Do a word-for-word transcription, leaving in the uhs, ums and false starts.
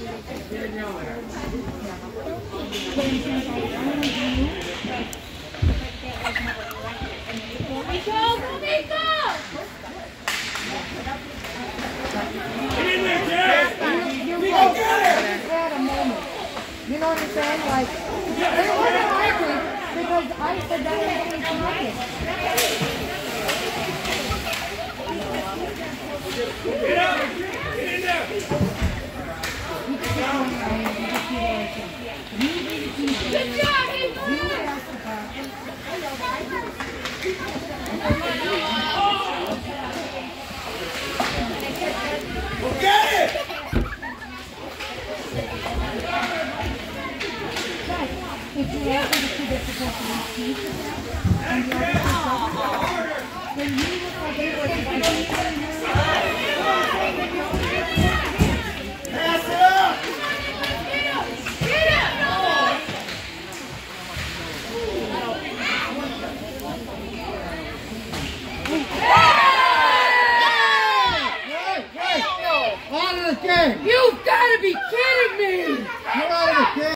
You know what I'm saying? Like, it wasn't likely because I said that was only connected. Get up! Get in there! Good job, hey, Get it! If you ask me to see this supposed to be cheap, and you have to then you look like they were Pass it up! Get up! Out of the game! You've got to be kidding me! Get out of the game!